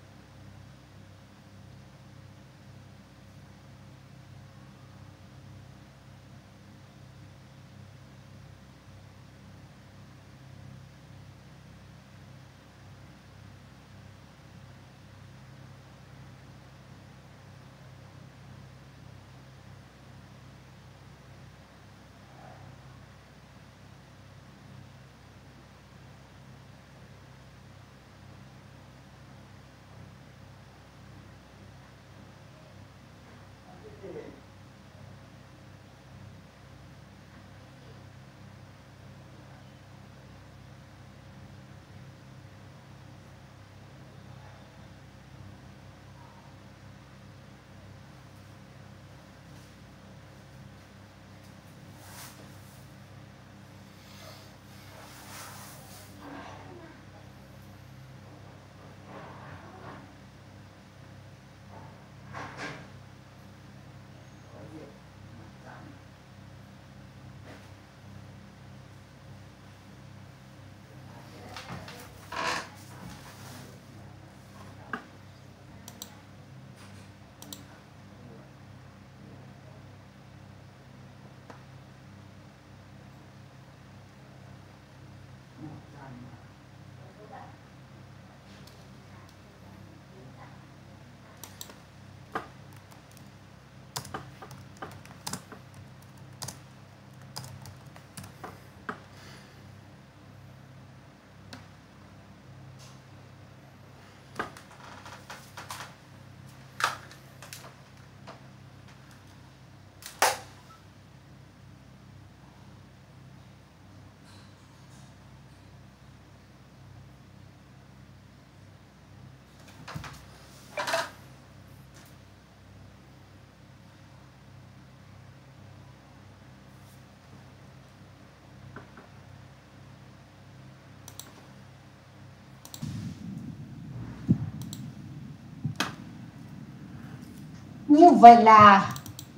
Như vậy là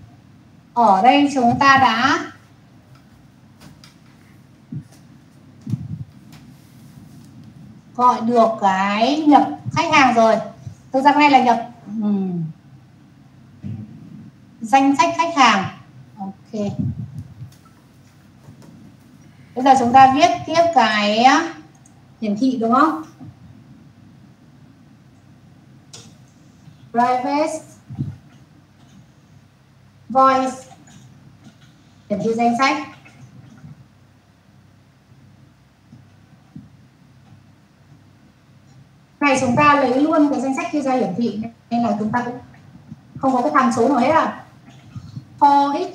ở đây chúng ta đã gọi được cái nhập khách hàng rồi. Thực ra cái này là nhập danh sách khách hàng. Ok. Bây giờ chúng ta viết tiếp cái hiển thị đúng không? Private voice hiển thị danh sách. Này chúng ta lấy luôn cái danh sách kia ra hiển thị nên là chúng ta cũng không có cái tham số nào hết à. For each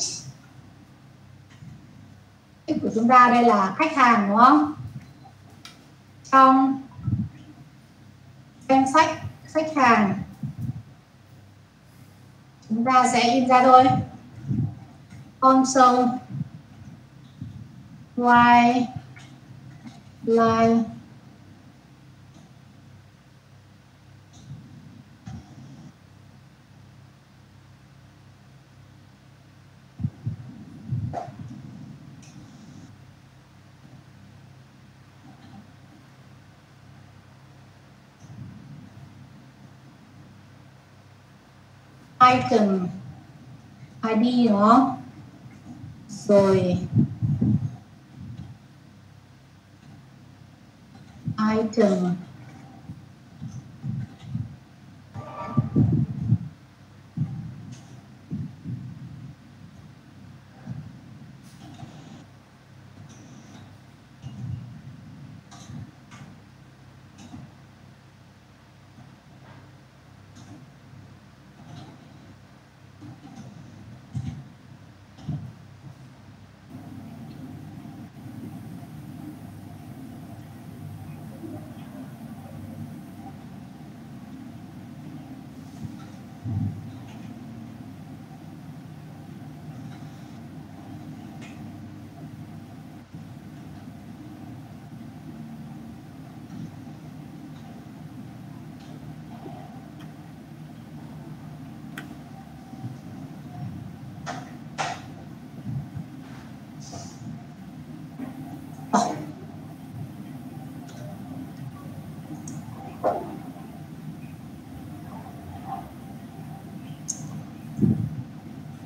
của chúng ta đây là khách hàng đúng không? Trong danh sách khách hàng chúng ta sẽ in ra thôi. Console while line item ID đúng không? Rồi item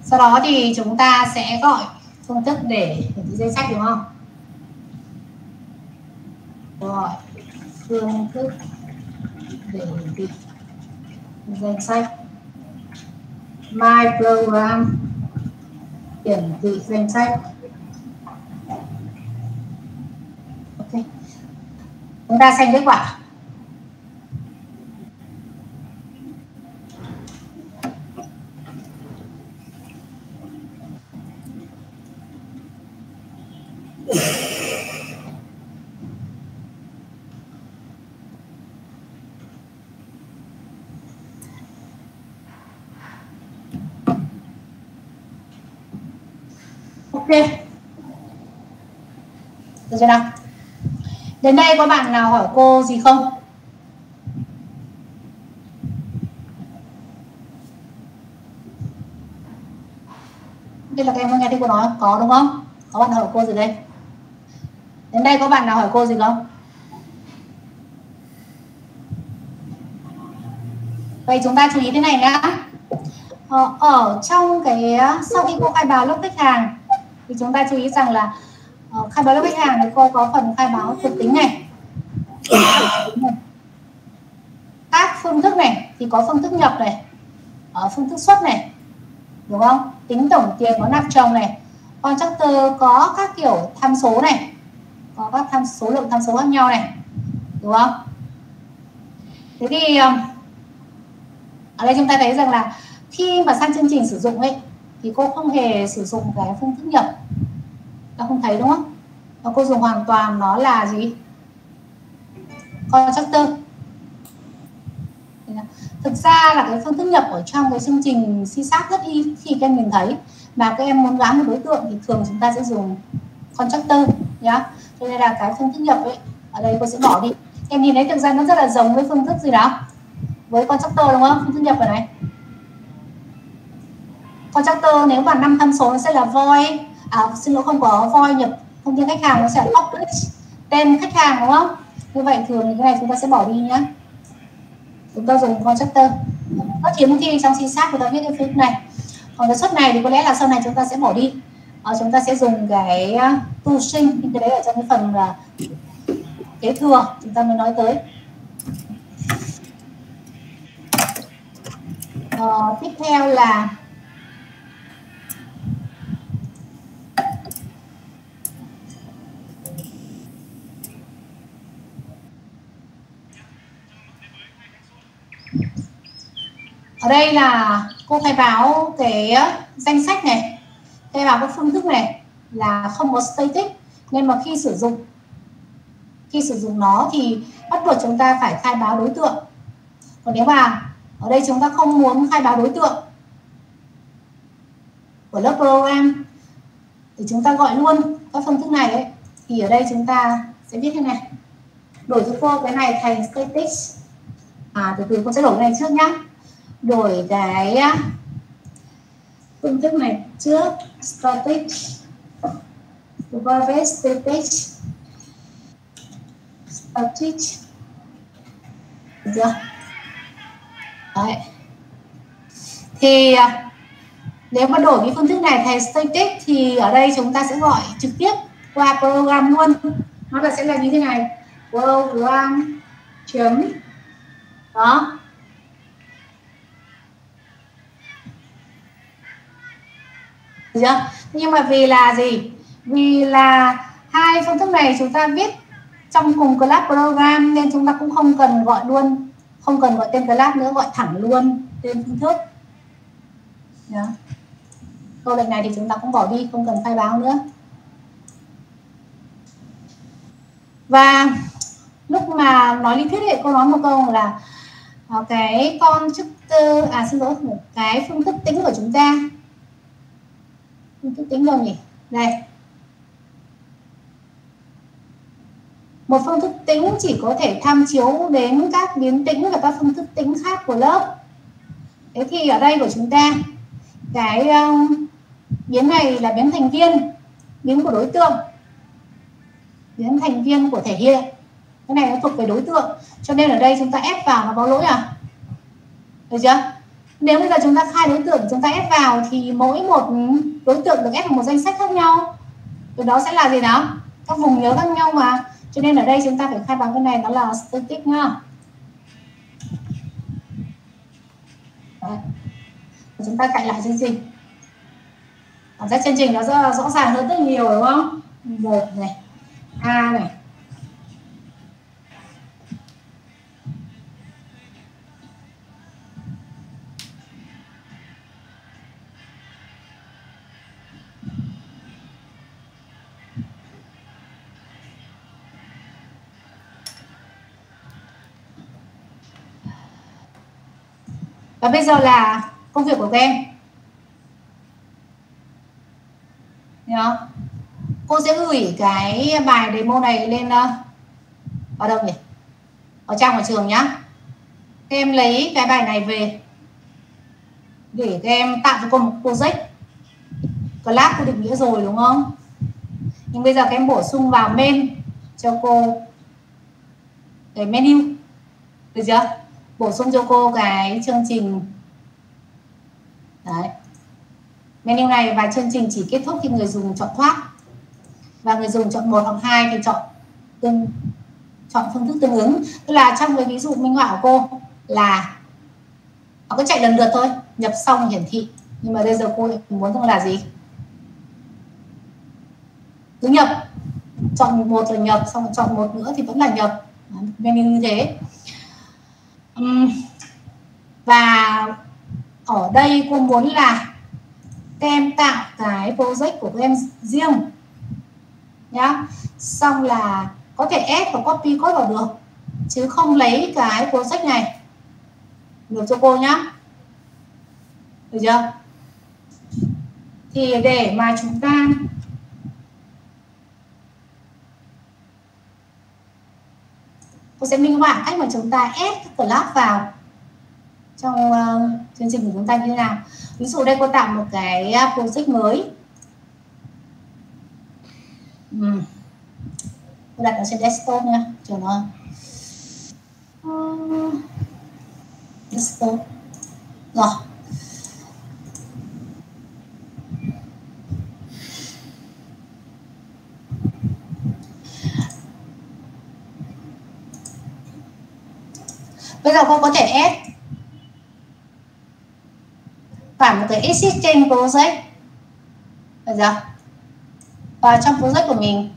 Sau đó thì chúng ta sẽ gọi phương thức để hiển thị danh sách, đúng không? Gọi phương thức để hiển thị danh sách. My program hiển thị danh sách. Ok, chúng ta xem kết quả. Ok, được chưa nào? Đến đây có bạn nào hỏi cô gì không? Đây là các em có nghe thấy cô nói không? Có đúng không? Có bạn hỏi cô gì đây? Đến đây có bạn nào hỏi cô gì không? Vậy chúng ta chú ý thế này nhá. Ở trong cái sau khi cô khai báo lớp khách hàng thì chúng ta chú ý rằng là khai báo lớp khách hàng thì cô có phần khai báo thuộc tính này. Các phương thức này thì có phương thức nhập này, phương thức xuất này, đúng không? Tính tổng tiền có nạp chồng này. Contractor có các kiểu tham số này, có các số lượng tham số khác nhau này, đúng không? Thế thì ở đây chúng ta thấy rằng là khi mà sang chương trình sử dụng ấy thì cô không hề sử dụng cái phương thức nhập, ta không thấy đúng không? Và cô dùng hoàn toàn nó là gì? Contractor. Thực ra là cái phương thức nhập ở trong cái chương trình CSAP rất ít khi các em nhìn thấy, mà các em muốn gắn một đối tượng thì thường chúng ta sẽ dùng contractor nhá. Cho nên là cái phương thức nhập ấy ở đây cô sẽ bỏ đi. Em nhìn thấy thực ra nó rất là giống với phương thức gì đó, với contractor đúng không? Phương thức nhập ở này. Contractor nếu mà 5 tham số nó sẽ là void, xin lỗi không có void nhập thông tin khách hàng, nó sẽ là public tên khách hàng đúng không? Như vậy thường cái này chúng ta sẽ bỏ đi nhá. Chúng ta dùng contractor. Rất hiếm khi trong CSAP người ta viết cái phương thức này. Còn cái xuất này thì có lẽ là sau này chúng ta sẽ bỏ đi. Chúng ta sẽ dùng cái tu sinh, cái đấy ở trong cái phần là kế thừa chúng ta mới nói tới. Tiếp theo là ở đây là cô khai báo cái danh sách này, khai báo cái phương thức này là không có static, nên mà khi sử dụng nó thì bắt buộc chúng ta phải khai báo đối tượng. Còn nếu mà ở đây chúng ta không muốn khai báo đối tượng của lớp program thì chúng ta gọi luôn các phương thức này ấy, thì ở đây chúng ta sẽ viết thế này, đổi cho cô cái này thành static. Từ từ cô sẽ đổi cái này trước nhá, đổi cái phương thức này trước static, void static, được chưa? Đấy. Thì nếu mà đổi cái phương thức này thành static thì ở đây chúng ta sẽ gọi trực tiếp qua program luôn. Nó là sẽ là như thế này, program chấm đó. Được chưa? Nhưng mà vì là gì? Vì là hai phương thức này chúng ta viết trong cùng class program nên chúng ta cũng không cần gọi luôn, không cần gọi tên class nữa, gọi thẳng luôn tên phương thức. Đó. Câu lệnh này thì chúng ta cũng bỏ đi, không cần khai báo nữa. Và lúc mà nói lý thuyết thì cô nói một câu là cái con chức tư, xin lỗi, cái phương thức tính của chúng ta, phương thức tính đâu nhỉ? Đây, một phương thức tính chỉ có thể tham chiếu đến các biến tính và các phương thức tính khác của lớp. Thế thì ở đây của chúng ta cái biến này là biến thành viên, biến của đối tượng, biến thành viên của thể hiện. Cái này nó thuộc về đối tượng, cho nên ở đây chúng ta ép vào nó báo lỗi à? Được chưa? Nếu bây giờ chúng ta khai đối tượng chúng ta ép vào thì mỗi một đối tượng được ép vào một danh sách khác nhau. Từ đó sẽ là gì nào? Các vùng nhớ khác nhau mà. Cho nên ở đây chúng ta phải khai báo cái này nó là static nhá. Đấy. Chúng ta chạy lại chương trình. Cảm giác chương trình nó rõ ràng hơn rất nhiều đúng không? 1 này, A này. Và bây giờ là công việc của các em. Nhớ. Cô sẽ gửi cái bài demo này lên ở đâu nhỉ? Ở trang của trường nhá. Các em lấy cái bài này về để các em tạo cho cô một project. Class cô định nghĩa rồi đúng không? Nhưng bây giờ các em bổ sung vào main cho cô cái menu. Được chưa? Bổ sung cho cô cái chương trình. Đấy. Menu này và chương trình chỉ kết thúc khi người dùng chọn thoát. Và người dùng chọn 1 hoặc 2 thì chọn phương thức tương ứng. Tức là trong cái ví dụ minh họa của cô là nó cứ chạy lần lượt thôi, nhập xong hiển thị. Nhưng mà bây giờ cô muốn rằng là gì? Cứ nhập, chọn 1 rồi nhập, xong rồi chọn 1 nữa thì vẫn là nhập. Menu như thế. Và ở đây cô muốn là các em tạo cái project của các em riêng nhá. Xong là có thể add và copy code vào được, chứ không lấy cái project này. Được cho cô nhá. Được chưa? Thì để mà chúng ta cô sẽ minh họa cách mà chúng ta add các class vào trong chương trình của chúng ta như thế nào. Ví dụ đây cô tạo một cái project mới. Cô đặt nó trên desktop nha, cho nó desktop. Rồi. Bây giờ cô có thể add vào một cái existing project. Được chưa? Và trong project của mình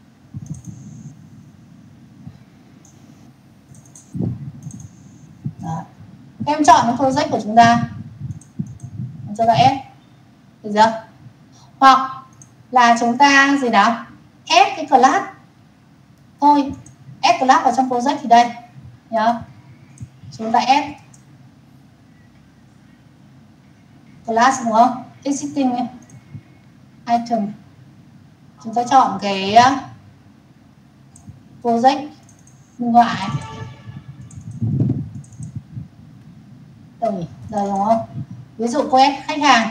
đó. Em chọn cái project của chúng ta cho nó add. Được chưa? Hoặc là chúng ta gì nào? Add cái class thôi. Add class vào trong project thì đây nhá. Chúng ta add class đúng không? Existing item. Chúng ta chọn cái project minh họa. Đây đúng không? Ví dụ cô add khách hàng.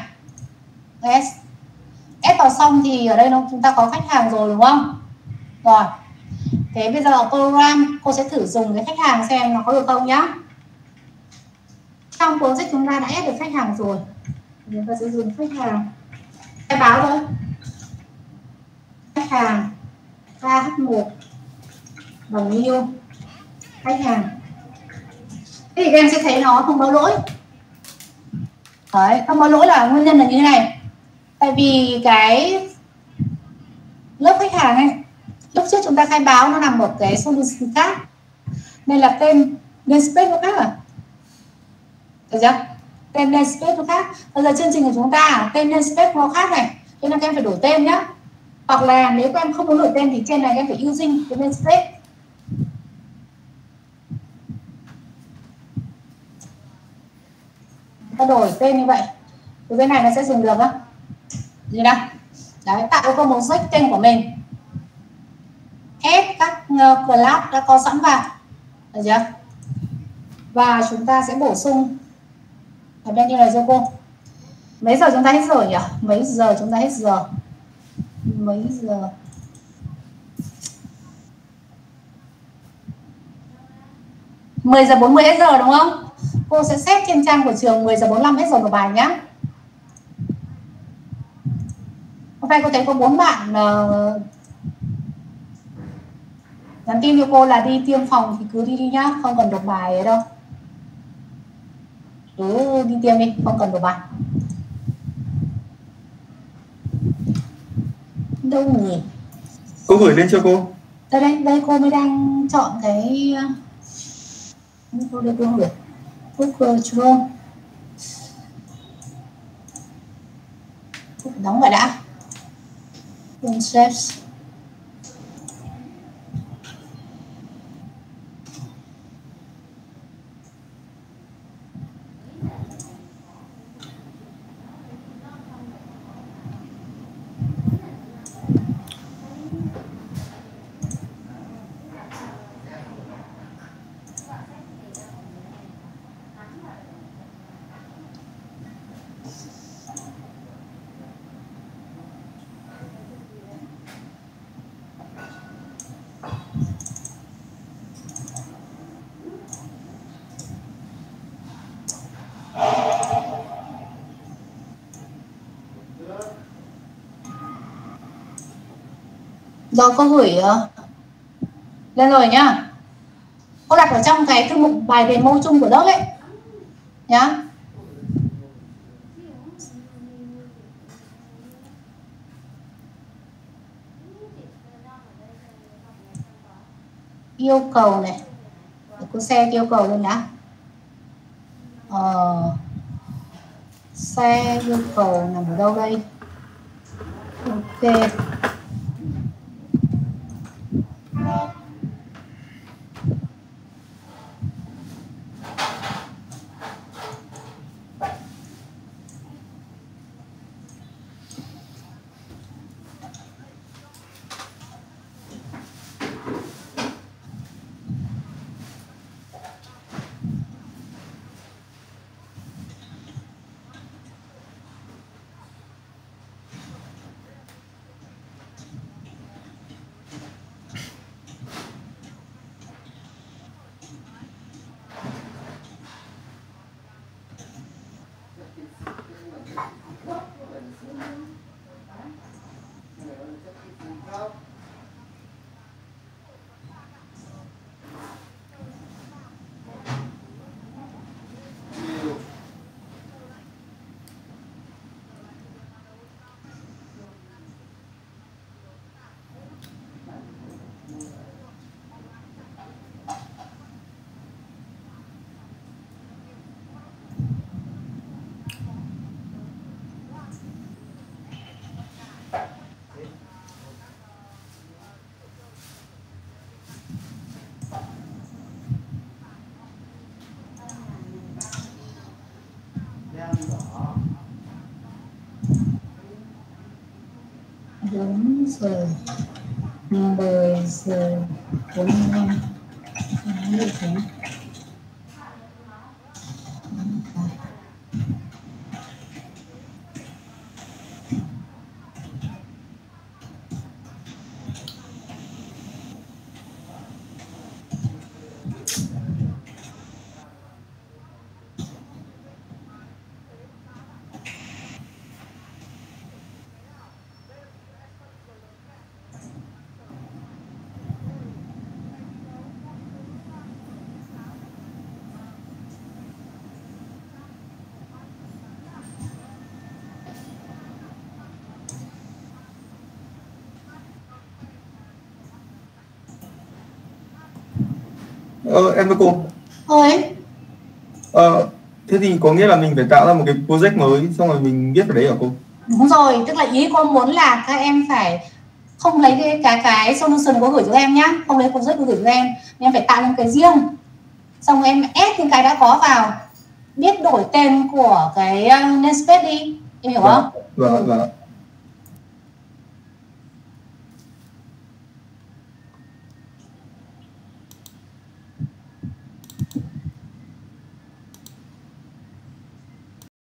Add vào xong thì ở đây chúng ta có khách hàng rồi đúng không? Rồi. Thế bây giờ ở program cô sẽ thử dùng cái khách hàng xem nó có được không nhá. Trong project chúng ta đã add được khách hàng rồi. Chúng ta sẽ dùng khách hàng. Khai báo thôi. Khách hàng KH1 bằng nhiêu khách hàng. Thế thì các em sẽ thấy nó không báo lỗi. Đấy, không báo lỗi là nguyên nhân là như thế này. Tại vì cái lớp khách hàng này, lúc trước chúng ta khai báo nó nằm ở cái solution khác. Nên là tên namespace nó khác à? Được chưa? Tên namespace nó khác. Bây giờ chương trình của chúng ta tên namespace nó khác này. Cho nên các em phải đổi tên nhá. Hoặc là nếu các em không muốn đổi tên thì trên này các em phải using cái namespace. Ta đổi tên như vậy thì bên này nó sẽ dùng được á. Gì nào? Đấy, tạo cho một project tên của mình. Add các class đã có sẵn vào. Được chưa? Và chúng ta sẽ bổ sung ở bên như này cho cô. Mấy giờ chúng ta hết giờ nhỉ? Mấy giờ chúng ta hết giờ? Mấy giờ? Mười giờ 40 hết giờ đúng không? Cô sẽ xét trên trang của trường 10 giờ 45 hết giờ nộp bài nhá. Hôm nay cô thấy có 4 bạn nhắn tin cho cô là đi tiêm phòng thì cứ đi nhá, không cần nộp bài ấy đâu. Cứ đi tiêm đi, không cần nộp bài. Đâu nhỉ? Cô gửi lên cho cô. Đây cô mới đang chọn cái cô được không được Google Chrome. Đóng vậy đã. Concepts. Rồi cô gửi lên rồi nhá. Cô đặt ở trong cái thư mục bài demo chung của lớp ấy nhá. Yêu cầu này, để cô share yêu cầu lên đã. Share yêu cầu nằm ở đâu đây? Ok. Đúng giờ 10 giờ 45 như thế. Em với cô. Ơi. Thế thì có nghĩa là mình phải tạo ra một cái project mới xong rồi mình viết vào đấy hả cô? Đúng rồi, tức là ý cô muốn là các em phải không lấy cái solution cô gửi cho em nhá, không lấy project cô gửi cho em phải tạo lên cái riêng. Xong em ép những cái đã có vào, biết đổi tên của cái namespace đi, em hiểu không? Vâng.